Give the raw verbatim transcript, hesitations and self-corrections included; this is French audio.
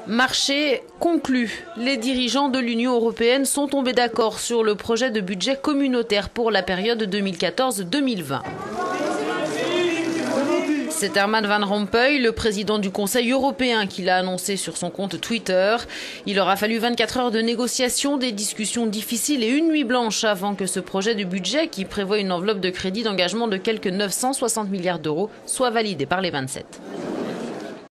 Marché conclu. Les dirigeants de l'Union européenne sont tombés d'accord sur le projet de budget communautaire pour la période deux mille quatorze deux mille vingt. C'est Herman Van Rompuy, le président du Conseil européen, qui l'a annoncé sur son compte Twitter. Il aura fallu vingt-quatre heures de négociations, des discussions difficiles et une nuit blanche avant que ce projet de budget, qui prévoit une enveloppe de crédit d'engagement de quelques neuf cent soixante milliards d'euros, soit validé par les vingt-sept.